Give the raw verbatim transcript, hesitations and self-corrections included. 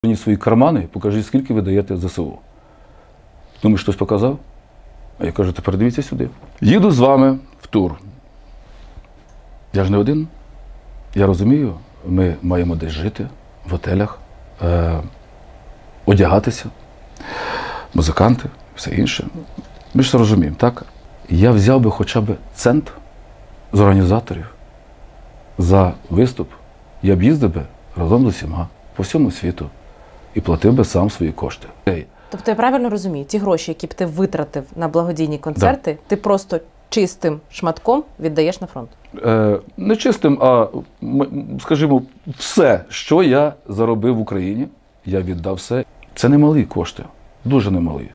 Мені свої кармани, покажіть, скільки ви даєте ЗСУ. Думаю, хтось показав? А я кажу, тепер дивіться сюди. Їду з вами в тур. Я ж не один. Я розумію, ми маємо десь жити, в готелях, е- одягатися, музиканти, все інше. Ми ж це розуміємо, так? Я взяв би хоча б цент з організаторів за виступ. Я б їздив би разом з усіма по всьому світу і платив би сам свої кошти. Тобто я правильно розумію, ті гроші, які б ти витратив на благодійні концерти, да. ти просто чистим шматком віддаєш на фронт? Е, не чистим, а, скажімо, все, що я заробив в Україні, я віддав все. Це немалі кошти, дуже немалі.